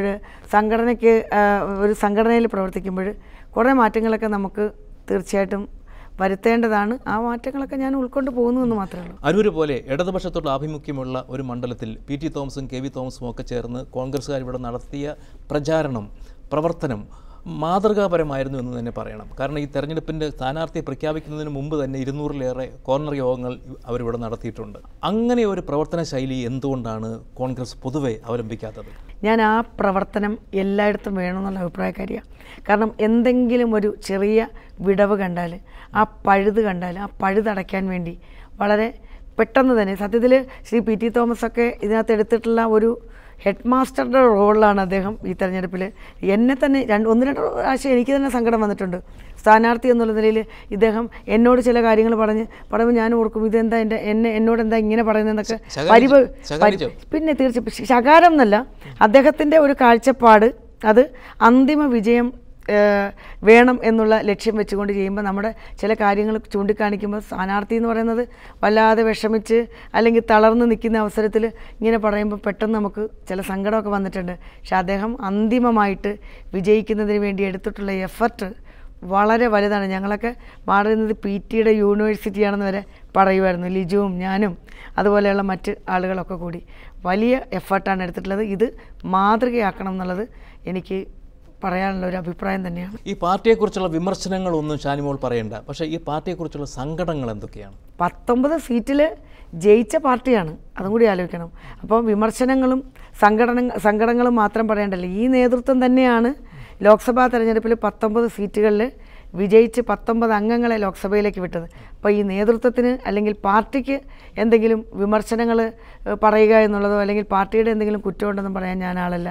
ഒരു സംഘടനയിൽ പ്രവർത്തിക്കുമ്പോൾ കുറേ മാറ്റങ്ങളൊക്കെ നമുക്ക് തീർച്ചയായിട്ടും വരുത്തേണ്ടതാണ്. ആ മാറ്റങ്ങളൊക്കെ ഞാൻ ഉൾക്കൊണ്ട് പോകുന്നു എന്ന് മാത്രമേ ഉള്ളൂ. അരൂര് പോലെ ഇടതുപക്ഷത്തോട് ആഭിമുഖ്യമുള്ള ഒരു മണ്ഡലത്തിൽ PT തോമസും KV തോമസും ഒക്കെ ചേർന്ന് കോൺഗ്രസ്സുകാർ ഇവിടെ നടത്തിയ പ്രവർത്തനം മാതൃകാപരമായിരുന്നു എന്ന് തന്നെ പറയണം. കാരണം ഈ തെരഞ്ഞെടുപ്പിൻ്റെ സ്ഥാനാർത്ഥിയെ പ്രഖ്യാപിക്കുന്നതിന് മുമ്പ് തന്നെ 200-ലേറെ കോർണർ യോഗങ്ങൾ അവരിവിടെ നടത്തിയിട്ടുണ്ട്. അങ്ങനെ ഒരു പ്രവർത്തന ശൈലി എന്തുകൊണ്ടാണ് കോൺഗ്രസ് പൊതുവെ അവലംബിക്കാത്തത്? ഞാൻ ആ പ്രവർത്തനം എല്ലായിടത്തും വേണമെന്നുള്ള അഭിപ്രായക്കാരിയാണ്. കാരണം എന്തെങ്കിലും ഒരു ചെറിയ വിടവ് കണ്ടാൽ, ആ പഴുതടയ്ക്കാൻ വേണ്ടി വളരെ പെട്ടെന്ന് തന്നെ, സത്യത്തിൽ ശ്രീ PT തോമസൊക്കെ ഇതിനകത്ത് എടുത്തിട്ടുള്ള ഒരു ഹെഡ് മാസ്റ്ററുടെ റോളിലാണ് അദ്ദേഹം ഈ തെരഞ്ഞെടുപ്പിൽ. എന്നെ തന്നെ 1-2 പ്രാവശ്യം എനിക്ക് തന്നെ സങ്കടം വന്നിട്ടുണ്ട്. സ്ഥാനാർത്ഥി എന്നുള്ള നിലയിൽ ഇദ്ദേഹം എന്നോട് ചില കാര്യങ്ങൾ പറയുമ്പോൾ ഞാൻ ഓർക്കും, ഇതെന്താ എന്നോട് എന്താ ഇങ്ങനെ പറയുന്നതെന്നൊക്കെ പിന്നെ തീർച്ചയായും ശകാരം എന്നല്ല, അദ്ദേഹത്തിൻ്റെ ഒരു കാഴ്ചപ്പാട്, അത് അന്തിമ വിജയം വേണം എന്നുള്ള ലക്ഷ്യം വെച്ചുകൊണ്ട് ചെയ്യുമ്പോൾ നമ്മുടെ ചില കാര്യങ്ങൾ ചൂണ്ടിക്കാണിക്കുമ്പോൾ സ്ഥാനാർത്ഥി എന്ന് പറയുന്നത് വല്ലാതെ വിഷമിച്ച് അല്ലെങ്കിൽ തളർന്ന് നിൽക്കുന്ന അവസരത്തിൽ ഇങ്ങനെ പറയുമ്പോൾ പെട്ടെന്ന് നമുക്ക് ചില സങ്കടമൊക്കെ വന്നിട്ടുണ്ട്. പക്ഷെ അദ്ദേഹം അന്തിമമായിട്ട് വിജയിക്കുന്നതിന് വേണ്ടി എടുത്തിട്ടുള്ള എഫർട്ട് വളരെ വലുതാണ്. ഞങ്ങളൊക്കെ മാറുന്നത് PT യൂണിവേഴ്സിറ്റിയാണെന്ന് വരെ പറയുമായിരുന്നു, ലിജുവും ഞാനും അതുപോലെയുള്ള മറ്റ് ആളുകളൊക്കെ കൂടി വലിയ എഫർട്ടാണ് എടുത്തിട്ടുള്ളത്. ഇത് മാതൃകയാക്കണം എന്നുള്ളത് എനിക്ക് പറയാനുള്ള ഒരു അഭിപ്രായം തന്നെയാണ്. ഈ പാർട്ടിയെക്കുറിച്ചുള്ള വിമർശനങ്ങളൊന്നും ഷാനിമോൾ പറയണ്ട, പക്ഷേ ഈ പാർട്ടിയെക്കുറിച്ചുള്ള സങ്കടങ്ങൾ എന്തൊക്കെയാണ്? 19 സീറ്റിൽ ജയിച്ച പാർട്ടിയാണ്, അതും കൂടി ആലോചിക്കണം. അപ്പോൾ വിമർശനങ്ങളും സങ്കടങ്ങളും മാത്രം പറയണ്ടല്ലോ. ഈ നേതൃത്വം തന്നെയാണ് ലോക്സഭാ തെരഞ്ഞെടുപ്പിൽ 19 സീറ്റുകളിൽ വിജയിച്ച് 19 അംഗങ്ങളെ ലോക്സഭയിലേക്ക് വിട്ടത്. അപ്പോൾ ഈ നേതൃത്വത്തിന് അല്ലെങ്കിൽ പാർട്ടിക്ക് എന്തെങ്കിലും വിമർശനങ്ങൾ പറയുക എന്നുള്ളതോ അല്ലെങ്കിൽ പാർട്ടിയുടെ എന്തെങ്കിലും കുറ്റമുണ്ടെന്നും പറയാൻ ഞാൻ ആളല്ല.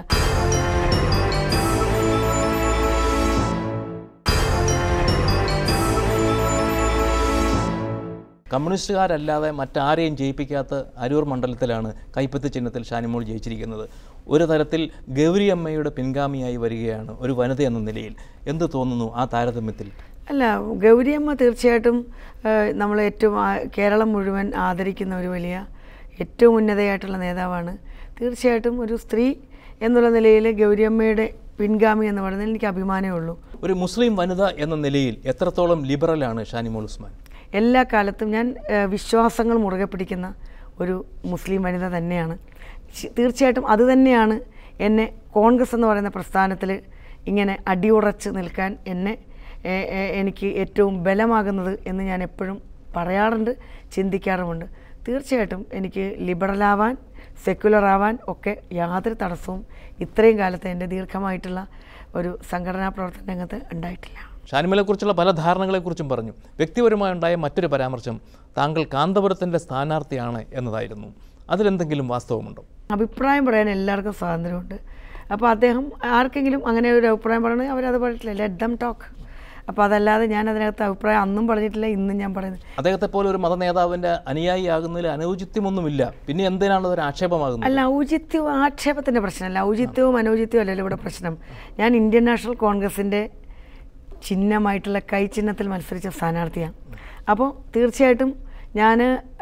കമ്മ്യൂണിസ്റ്റുകാരല്ലാതെ മറ്റാരെയും ജയിപ്പിക്കാത്ത അരൂർ മണ്ഡലത്തിലാണ് കൈപ്പത്തി ചിഹ്നത്തിൽ ഷാനിമോൾ ജയിച്ചിരിക്കുന്നത്. ഒരു തരത്തിൽ ഗൗരിയമ്മയുടെ പിൻഗാമിയായി വരികയാണ് ഒരു വനിത എന്ന നിലയിൽ. എന്ത് തോന്നുന്നു ആ താരതമ്യത്തിൽ? അല്ല, ഗൗരിയമ്മ തീർച്ചയായിട്ടും നമ്മൾ കേരളം മുഴുവൻ ആദരിക്കുന്ന ഒരു വലിയ ഏറ്റവും ഉന്നതയായിട്ടുള്ള നേതാവാണ്. തീർച്ചയായിട്ടും ഒരു സ്ത്രീ എന്നുള്ള നിലയിൽ ഗൗരിയമ്മയുടെ പിൻഗാമി എന്ന് പറയുന്നതിൽ എനിക്ക് അഭിമാനമേ ഉള്ളൂ. ഒരു മുസ്ലിം വനിത എന്ന നിലയിൽ എത്രത്തോളം ലിബറലാണ് ഷാനിമോൾ ഉസ്മാൻ? എല്ലാ കാലത്തും ഞാൻ വിശ്വാസങ്ങൾ മുറുകെ പിടിക്കുന്ന ഒരു മുസ്ലിം വനിത തന്നെയാണ്. തീർച്ചയായിട്ടും അതുതന്നെയാണ് എന്നെ കോൺഗ്രസ് എന്ന് പറയുന്ന പ്രസ്ഥാനത്തിൽ ഇങ്ങനെ അടിയുറച്ച് നിൽക്കാൻ എനിക്ക് ഏറ്റവും ബലമാകുന്നത് എന്ന് ഞാൻ എപ്പോഴും പറയാറുണ്ട്, ചിന്തിക്കാറുമുണ്ട്. തീർച്ചയായിട്ടും എനിക്ക് ലിബറലാവാൻ, സെക്യുലറാവാൻ ഒക്കെ യാതൊരു തടസ്സവും ഇത്രയും കാലത്തെ എൻ്റെ ദീർഘമായിട്ടുള്ള ഒരു സംഘടനാ പ്രവർത്തന രംഗത്ത് ഉണ്ടായിട്ടില്ല. ഷാനിമോളെക്കുറിച്ചുള്ള പല ധാരണകളെക്കുറിച്ചും പറഞ്ഞു. വ്യക്തിപരമായുണ്ടായ മറ്റൊരു പരാമർശം താങ്കൾ കാന്തപുരത്തിൻ്റെ സ്ഥാനാർത്ഥിയാണ് എന്നതായിരുന്നു. അതിലെന്തെങ്കിലും വാസ്തവമുണ്ടോ? അഭിപ്രായം പറയാൻ എല്ലാവർക്കും സ്വാതന്ത്ര്യമുണ്ട്. അപ്പോൾ അദ്ദേഹം ആർക്കെങ്കിലും അങ്ങനെ ഒരു അഭിപ്രായം പറയണമെങ്കിൽ അവരത് പറഞ്ഞിട്ടില്ല. Let them talk. അപ്പോൾ അതല്ലാതെ ഞാൻ അതിനകത്ത് അഭിപ്രായം അന്നും പറഞ്ഞിട്ടില്ല, ഇന്നും ഞാൻ പറയുന്നത്. അദ്ദേഹത്തെ പോലെ ഒരു മത നേതാവിൻ്റെ അനുയായി ആകുന്നതിൽ അനൗചിത്യമൊന്നുമില്ല. പിന്നെ എന്തിനാണ് ഒരു ആക്ഷേപമാകുന്നത്? അല്ല, ഔചിത്യവും ആക്ഷേപത്തിൻ്റെ പ്രശ്നമല്ല. ഔചിത്യവും അനൗചിത്യവും അല്ലല്ലോ ഇവിടെ പ്രശ്നം. ഞാൻ ഇന്ത്യൻ നാഷണൽ കോൺഗ്രസിൻ്റെ ചിഹ്നമായിട്ടുള്ള കൈ ചിഹ്നത്തിൽ മത്സരിച്ച സ്ഥാനാർത്ഥിയാണ്. അപ്പോൾ തീർച്ചയായിട്ടും ഞാൻ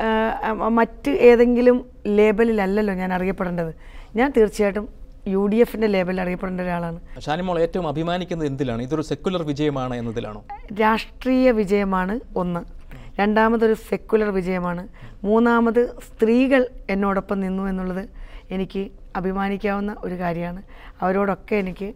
മറ്റ് ഏതെങ്കിലും ലേബലിലല്ലല്ലോ ഞാൻ അറിയപ്പെടേണ്ടത്. ഞാൻ തീർച്ചയായിട്ടും UDFൻ്റെ ലേബലിൽ അറിയപ്പെടേണ്ട ഒരാളാണ്. ഷാനിമോൾ ഏറ്റവും അഭിമാനിക്കുന്നത് എന്തിലാണ്? ഇതൊരു സെക്കുലർ വിജയമാണ് എന്നതിലാണോ? രാഷ്ട്രീയ വിജയമാണ് ഒന്ന്, രണ്ടാമതൊരു സെക്കുലർ വിജയമാണ്, മൂന്നാമത് സ്ത്രീകൾ എന്നോടൊപ്പം നിന്നു എന്നുള്ളത് എനിക്ക് അഭിമാനിക്കാവുന്ന ഒരു കാര്യമാണ്. അവരോടൊക്കെ എനിക്ക്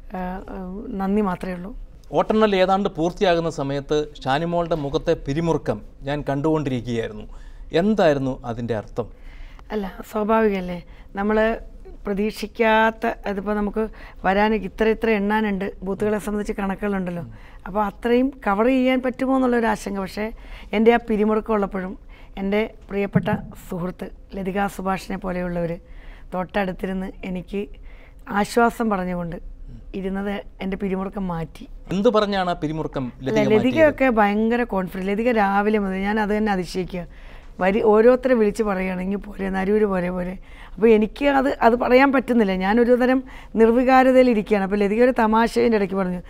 നന്ദി മാത്രമേ ഉള്ളൂ. വോട്ടെണ്ണൽ ഏതാണ്ട് പൂർത്തിയാകുന്ന സമയത്ത് ഷാനിമോളുടെ മുഖത്തെ പിരിമുറുക്കം ഞാൻ കണ്ടുകൊണ്ടിരിക്കുകയായിരുന്നു. എന്തായിരുന്നു അതിൻ്റെ അർത്ഥം? അല്ല, സ്വാഭാവികമല്ലേ, നമ്മൾ പ്രതീക്ഷിക്കാത്ത അതിപ്പോൾ നമുക്ക് വരാൻ ഇത്ര എണ്ണാനുണ്ട്, ബൂത്തുകളെ സംബന്ധിച്ച് കണക്കുകളുണ്ടല്ലോ. അപ്പോൾ അത്രയും കവർ ചെയ്യാൻ പറ്റുമോ എന്നുള്ളൊരു ആശങ്ക. പക്ഷേ എൻ്റെ ആ പിരിമുറുക്കം ഉള്ളപ്പോഴും എൻ്റെ പ്രിയപ്പെട്ട സുഹൃത്ത് ലതിക സുഭാഷിനെ പോലെയുള്ളവർ തൊട്ടടുത്തിരുന്ന് എനിക്ക് ആശ്വാസം പറഞ്ഞുകൊണ്ട് ഇരുന്നത് എൻ്റെ പിരിമുറുക്കം മാറ്റി. എന്ത് പറഞ്ഞാണ് പിരിമുറുക്കം? ലതികയൊക്കെ ഭയങ്കര കോൺഫിഡൻസ്. ലതിക രാവിലെ മുതൽ ഞാൻ അത് തന്നെ അതിശയിക്കുക. ഓരോരുത്തരെ വിളിച്ച് പറയുകയാണെങ്കിൽ പോരെ, നരൂര് പോലെ. അപ്പോൾ എനിക്ക് അത് പറയാൻ പറ്റുന്നില്ല. ഞാനൊരു തരം നിർവികാരതയിലിരിക്കുകയാണ്. അപ്പോൾ ലതിക ഒരു തമാശേൻ്റെ ഇടയ്ക്ക് പറഞ്ഞു,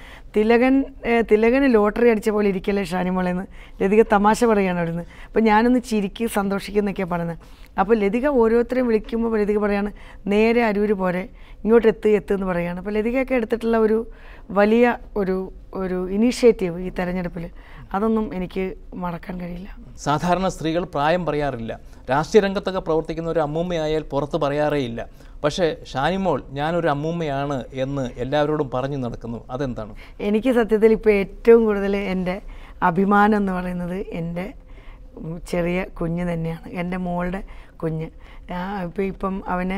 തിലകന് ലോട്ടറി അടിച്ച പോലെ ഇരിക്കല്ലേ ഷാനിമോളെന്ന് ലതിക തമാശ പറയുകയാണ് അവിടുന്ന്. അപ്പോൾ ഞാനൊന്ന് ചിരിക്ക് സന്തോഷിക്കുന്നൊക്കെയാണ് പറയുന്നത്. അപ്പോൾ ലതിക ഓരോരുത്തരെയും വിളിക്കുമ്പോൾ ലതിക പറയാണ്, നേരെ അരൂര് പോരെ, ഇങ്ങോട്ട് എത്തുമെന്ന് പറയുകയാണ്. അപ്പോൾ ലതികയൊക്കെ എടുത്തിട്ടുള്ള ഒരു വലിയ ഒരു ഇനീഷ്യേറ്റീവ് ഈ തെരഞ്ഞെടുപ്പിൽ, അതൊന്നും എനിക്ക് മറക്കാൻ കഴിയില്ല. സാധാരണ സ്ത്രീകൾ പ്രായം പറയാറില്ല. രാഷ്ട്രീയ രംഗത്തൊക്കെ പ്രവർത്തിക്കുന്ന ഒരു അമ്മൂമ്മയായാൽ പുറത്ത് പറയാറേയില്ല. പക്ഷേ ഷാനിമോൾ ഞാനൊരു അമ്മൂമ്മയാണ് എന്ന് എല്ലാവരോടും പറഞ്ഞു നടക്കുന്നു. അതെന്താണ്? എനിക്ക് സത്യത്തിൽ ഇപ്പോൾ ഏറ്റവും കൂടുതൽ എൻ്റെ അഭിമാനം എന്ന് പറയുന്നത് എൻ്റെ ചെറിയ കുഞ്ഞ് തന്നെയാണ്, എൻ്റെ മോളുടെ കുഞ്ഞ്. ഇപ്പം അവന്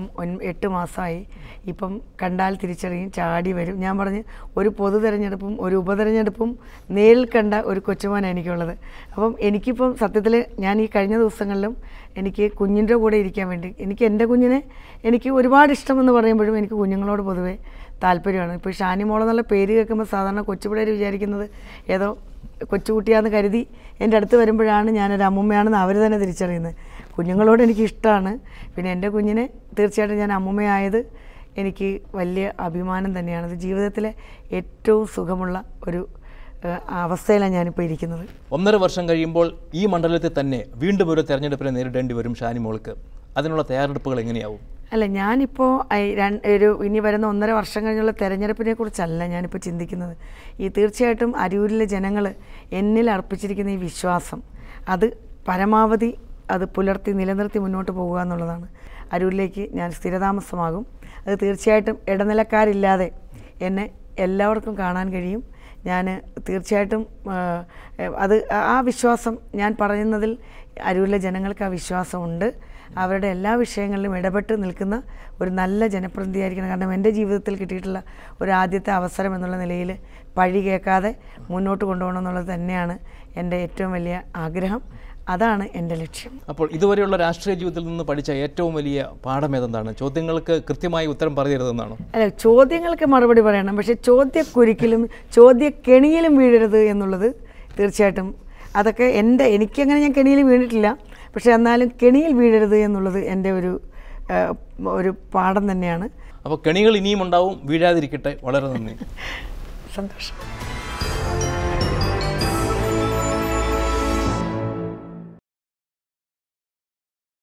8 മാസമായി. ഇപ്പം കണ്ടാൽ തിരിച്ചറിയും, ചാടി വരും. ഞാൻ പറഞ്ഞ് ഒരു പൊതു തെരഞ്ഞെടുപ്പും ഒരു ഉപതെരഞ്ഞെടുപ്പും നേരിൽ കണ്ട ഒരു കൊച്ചുമോനാണ് എനിക്കുള്ളത്. അപ്പം എനിക്കിപ്പം സത്യത്തിൽ ഞാൻ ഈ കഴിഞ്ഞ ദിവസങ്ങളിലും എനിക്ക് കുഞ്ഞിൻ്റെ കൂടെ ഇരിക്കാൻ വേണ്ടി, എനിക്ക് എൻ്റെ കുഞ്ഞിനെ എനിക്ക് ഒരുപാട് ഇഷ്ടമെന്ന് പറയുമ്പോഴും എനിക്ക് കുഞ്ഞുങ്ങളോട് പൊതുവേ താല്പര്യമാണ്. ഇപ്പോൾ ഷാനിമോൾ എന്നുള്ള പേര് കേൾക്കുമ്പോൾ സാധാരണ കൊച്ചുപിള്ളേർ വിചാരിക്കുന്നത് ഏതോ കൊച്ചുകുട്ടിയാണെന്ന് കരുതി എൻ്റെ അടുത്ത് വരുമ്പോഴാണ് ഞാനൊരു അമ്മൂമ്മയാണെന്ന് അവർ തന്നെ തിരിച്ചറിയുന്നത്. കുഞ്ഞുങ്ങളോട് എനിക്ക് ഇഷ്ടമാണ്. പിന്നെ എൻ്റെ കുഞ്ഞിനെ തീർച്ചയായിട്ടും ഞാൻ അമ്മൂമ്മയായത് എനിക്ക് വലിയ അഭിമാനം തന്നെയാണ്. അത് ജീവിതത്തിലെ ഏറ്റവും സുഖമുള്ള ഒരു അവസ്ഥയിലാണ് ഞാനിപ്പോൾ ഇരിക്കുന്നത്. 1.5 വർഷം കഴിയുമ്പോൾ ഈ മണ്ഡലത്തിൽ തന്നെ വീണ്ടും ഒരു തെരഞ്ഞെടുപ്പിനെ നേരിടേണ്ടി വരും ഷാനിമോൾക്ക്. അതിനുള്ള തയ്യാറെടുപ്പുകൾ എങ്ങനെയാവും? അല്ല, ഞാനിപ്പോൾ ഇനി വരുന്ന 1.5 വർഷം കഴിഞ്ഞുള്ള തെരഞ്ഞെടുപ്പിനെ കുറിച്ചല്ല ഞാനിപ്പോൾ ചിന്തിക്കുന്നത്. തീർച്ചയായിട്ടും അരൂരിലെ ജനങ്ങൾ എന്നിൽ അർപ്പിച്ചിരിക്കുന്ന ഈ വിശ്വാസം അത് പരമാവധി അത് പുലർത്തി നിലനിർത്തി മുന്നോട്ട് പോകുക എന്നുള്ളതാണ്. അരൂരിലേക്ക് ഞാൻ സ്ഥിരതാമസമാകും. അത് തീർച്ചയായിട്ടും ഇടനിലക്കാരില്ലാതെ എന്നെ എല്ലാവർക്കും കാണാൻ കഴിയും. ഞാൻ തീർച്ചയായിട്ടും അത് ആ വിശ്വാസം ഞാൻ പറയുന്നതിൽ അരൂരിലെ ജനങ്ങൾക്ക് ആ വിശ്വാസമുണ്ട്. അവരുടെ എല്ലാ വിഷയങ്ങളിലും ഇടപെട്ട് നിൽക്കുന്ന ഒരു നല്ല ജനപ്രതിനിധിയായിരിക്കണം. കാരണം എൻ്റെ ജീവിതത്തിൽ കിട്ടിയിട്ടുള്ള ഒരു ആദ്യത്തെ അവസരം എന്നുള്ള നിലയിൽ പഴി കേൾക്കാതെ മുന്നോട്ട് കൊണ്ടുപോകണം എന്നുള്ളത് തന്നെയാണ് എൻ്റെ ഏറ്റവും വലിയ ആഗ്രഹം. അതാണ് എൻ്റെ ലക്ഷ്യം. അപ്പോൾ ഇതുവരെയുള്ള രാഷ്ട്രീയ ജീവിതത്തിൽ നിന്ന് പഠിച്ച ഏറ്റവും വലിയ പാഠം ഏതെന്താണ്? ചോദ്യങ്ങൾക്ക് കൃത്യമായി ഉത്തരം പറയരുതെന്നാണോ? അല്ല, ചോദ്യങ്ങൾക്ക് മറുപടി പറയണം, പക്ഷേ ചോദ്യക്കുരുക്കിലും ചോദ്യക്കെണിയിലും വീഴരുത് എന്നുള്ളത് തീർച്ചയായിട്ടും അതൊക്കെ എനിക്കങ്ങനെ ഞാൻ കെണിയിൽ വീണിട്ടില്ല. പക്ഷേ എന്നാലും കെണിയിൽ വീഴരുത് എന്നുള്ളത് എൻ്റെ ഒരു പാഠം തന്നെയാണ്. അപ്പോൾ കെണികൾ ഇനിയും ഉണ്ടാവും, വീഴാതിരിക്കട്ടെ. വളരെ നന്ദി. സന്തോഷം.